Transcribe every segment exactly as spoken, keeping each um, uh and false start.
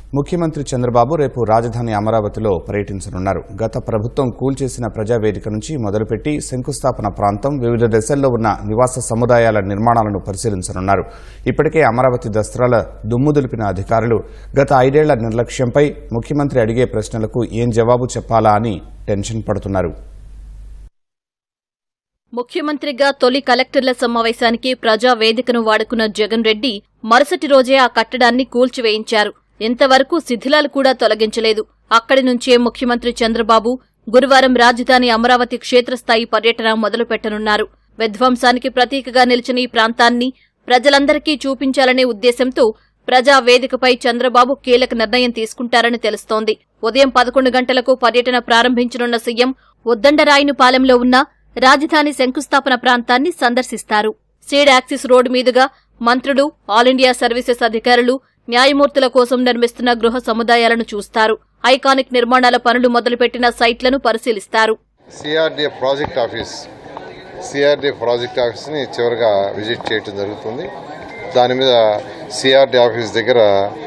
ముఖ్యమంత్రి చంద్రబాబు రేపు రాజధాని అమరావతిలో పర్యటించనున్నారు. గత ప్రభుత్వం కూల్చేసిన ప్రజావేదిక నుంచి మొదలుపెట్టి శంకుస్థాపన ప్రాంతం వివిధ దశల్లో ఉన్న నివాస సముదాయాల నిర్మాణాలను పరిశీలించనున్నారు. ఇప్పటికే అమరావతి దస్త్రాల దుమ్ము దులిపిన అధికారులు గత ఐదేళ్ల నిర్లక్ష్యంపై ముఖ్యమంత్రి అడిగే ప్రశ్నలకు ఏం జవాబు చెప్పాలా అని టెన్షన్ పడుతున్నారు. ముఖ్యమంత్రిగా తొలి కలెక్టర్ల సమావేశానికి ప్రజావేదికను వాడుకున్న జగన్ రెడ్డి మరుసటి రోజే ఆ కట్టడాన్ని కూల్చివేయించారు. ఇంతవరకు శిథిలాలు కూడా తొలగించలేదు. అక్కడి నుంచే ముఖ్యమంత్రి చంద్రబాబు గురువారం రాజధాని అమరావతి క్షేత్రస్థాయి పర్యటన మొదలుపెట్టనున్నారు. విధ్వంసానికి ప్రతీకగా నిలిచిన ఈ ప్రాంతాన్ని ప్రజలందరికీ చూపించాలనే ఉద్దేశంతో ప్రజావేదికపై చంద్రబాబు కీలక నిర్ణయం తీసుకుంటారని తెలుస్తోంది. ఉదయం పదకొండు గంటలకు పర్యటన ప్రారంభించనున్న సీఎం ఉద్దండరాయునిపాలెంలో ఉన్న రాజధాని శంకుస్థాపన ప్రాంతాన్ని సందర్శిస్తారు. సీడ్ యాక్సిస్ రోడ్డు మీదుగా మంత్రులు, ఆల్ ఇండియా సర్వీసెస్ అధికారులు, న్యాయమూర్తుల కోసం నిర్మిస్తున్న గృహ సముదాయాలను చూస్తారు. ఐకానిక్ నిర్మాణాల పనులు మొదలుపెట్టిన సైట్లను పరిశీలిస్తారు. CRDA project office CRDA project office ని చివరిగా విజిట్ చేయడం జరుగుతుంది. దాని మీద సిఆర్డీ ఆఫీస్ దగ్గర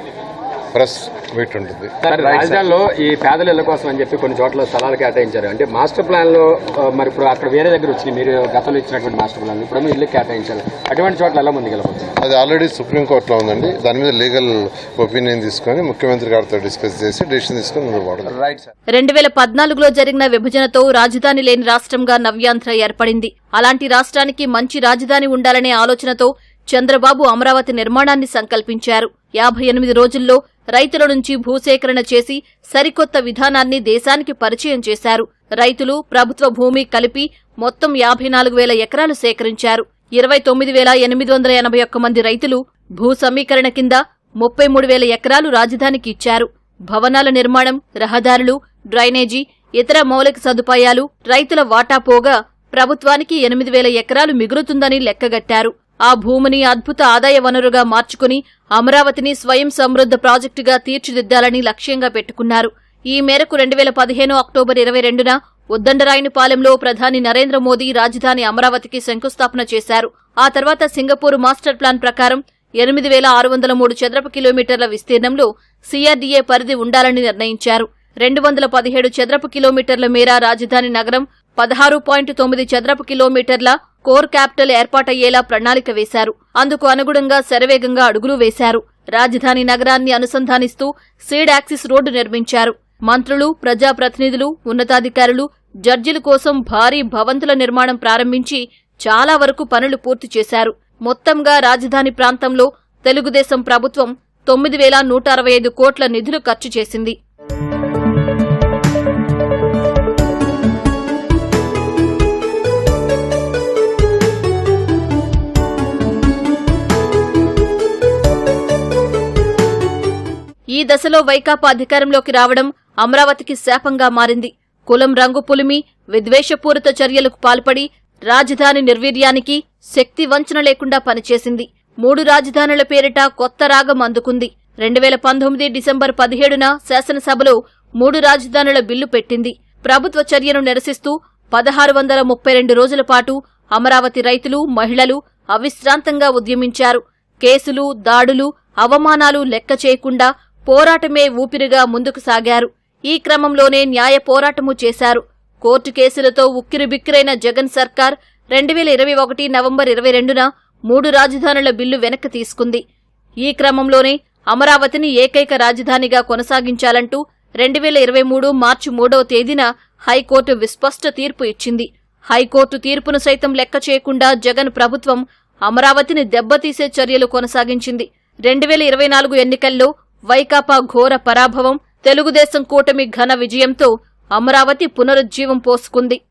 ప్రెస్ మీట్ ఉంటుంది. రాజధానిలో ఈ పేదల ఇళ్ల కోసం అని చెప్పి కొన్ని చోట్ల స్థలాలు కేటాయించారు. అంటే మాస్టర్ ప్లాన్ లో మరి ఇప్పుడు అక్కడ వేరే దగ్గర వచ్చింది, మీరు గతంలో ఇచ్చినటువంటి మాస్టర్ ప్లాన్ ఇప్పుడు ఇల్లు కేటాయించారు. అటువంటి చోట్ల ఎలా ముందుకెళ్ళిపోతుంది? అది ఆల్రెడీ సుప్రీంకోర్టులో ఉందండి. దాని మీద లీగల్ ఒపీనియన్ తీసుకుని ముఖ్యమంత్రి గారితో డిస్కస్ చేసి డెసిషన్ తీసుకుని ముందుకు పోవడం. రెండు వేల పద్నాలుగులో జరిగిన విభజనతో రాజధాని లేని రాష్ట్రంగా నవ్యాంధ్ర ఏర్పడింది. అలాంటి రాష్ట్రానికి మంచి రాజధాని ఉండాలనే ఆలోచనతో చంద్రబాబు అమరావతి నిర్మాణాన్ని సంకల్పించారు. యాభై ఎనిమిది రోజుల్లో రైతుల నుంచి భూసేకరణ చేసి సరికొత్త విధానాన్ని దేశానికి పరిచయం చేశారు. రైతులు, ప్రభుత్వ భూమి కలిపి మొత్తం యాభై నాలుగు వేల ఎకరాలు సేకరించారు. ఇరవై తొమ్మిది వేల ఎనిమిది వందల ఎనభై ఒక్క మంది రైతులు భూ సమీకరణ కింద ముప్పై మూడు వేల ఎకరాలు రాజధానికి ఇచ్చారు. భవనాల నిర్మాణం, రహదారులు, డ్రైనేజీ, ఇతర మౌలిక సదుపాయాలు రైతుల వాటా పోగా ప్రభుత్వానికి ఎనిమిది వేల ఎకరాలు మిగులుతుందని లెక్కగట్టారు. ఆ భూమిని అద్భుత ఆదాయ వనరుగా మార్చుకుని అమరావతిని స్వయం సమృద్ధ ప్రాజెక్టుగా తీర్చిదిద్దాలని లక్ష్యంగా పెట్టుకున్నారు. ఈ మేరకు రెండు వేల పదిహేను అక్టోబర్ ఇరవై రెండున ఉద్దండరాయునిపాలెంలో ప్రధాని నరేంద్ర మోదీ రాజధాని అమరావతికి శంకుస్థాపన చేశారు. ఆ తర్వాత సింగపూర్ మాస్టర్ ప్లాన్ ప్రకారం ఎనిమిది వేల ఆరు వందల మూడు చదరపు కిలోమీటర్ల విస్తీర్ణంలో సీఆర్డీఏ పరిధి ఉండాలని నిర్ణయించారు. రెండు వందల పదిహేడు చదరపు కిలోమీటర్ల మేర రాజధాని నగరం, పదహారు పాయింట్ తొమ్మిది చదరపు కిలోమీటర్ల కోర్ క్యాపిటల్ ఏర్పాటయ్యేలా ప్రణాళిక వేశారు. అందుకు అనుగుణంగా శరవేగంగా అడుగులు వేశారు. రాజధాని నగరాన్ని అనుసంధానిస్తూ సీడ్ యాక్సిస్ రోడ్డు నిర్మించారు. మంత్రులు, ప్రజాప్రతినిధులు, ఉన్నతాధికారులు, జడ్జిల కోసం భారీ భవంతుల నిర్మాణం ప్రారంభించి చాలా వరకు పనులు పూర్తి చేశారు. మొత్తంగా రాజధాని ప్రాంతంలో తెలుగుదేశం ప్రభుత్వం తొమ్మిది వేల నూట అరవై ఐదు కోట్ల నిధులు ఖర్చు చేసింది. ఈ దశలో వైకాపా అధికారంలోకి రావడం అమరావతికి శాపంగా మారింది. కులం రంగు పులిమి విద్వేషపూరిత చర్యలకు పాల్పడి రాజధాని నిర్వీర్యానికి శక్తి వంచన లేకుండా పనిచేసింది. మూడు రాజధానుల పేరిట కొత్త రాగం అందుకుంది. రెండు వేల పంతొమ్మిది డిసెంబర్ పదిహేడున శాసనసభలో మూడు రాజధానుల బిల్లు పెట్టింది. ప్రభుత్వ చర్యను నిరసిస్తూ పదహారు వందల ముప్పై రెండు రోజుల పాటు అమరావతి రైతులు, మహిళలు అవిశ్రాంతంగా ఉద్యమించారు. కేసులు, దాడులు, అవమానాలు లెక్క చేయకుండా పోరాటమే ఊపిరిగా ముందుకు సాగారు. ఈ క్రమంలోనే న్యాయ పోరాటమూ చేశారు. కోర్టు కేసులతో ఉక్కిరిబిక్కిరైన జగన్ సర్కార్ రెండు వేల ఇరవై ఒకటి నవంబర్ ఇరవై రెండున మూడు రాజధానుల బిల్లు వెనక్కి తీసుకుంది. ఈ క్రమంలోనే అమరావతిని ఏకైక రాజధానిగా కొనసాగించాలంటూ రెండు వేల ఇరవై మూడు మార్చి మూడవ తేదీన హైకోర్టు విస్పష్ట తీర్పు ఇచ్చింది. హైకోర్టు తీర్పును సైతం లెక్క చేయకుండా జగన్ ప్రభుత్వం అమరావతిని దెబ్బతీసే చర్యలు కొనసాగించింది. రెండు వేల ఇరవై నాలుగు ఎన్నికల్లో వైకాపా ఘోర పరాభవం, తెలుగుదేశం కూటమి ఘన విజయంతో అమరావతి పునరుజ్జీవం పోసుకుంది.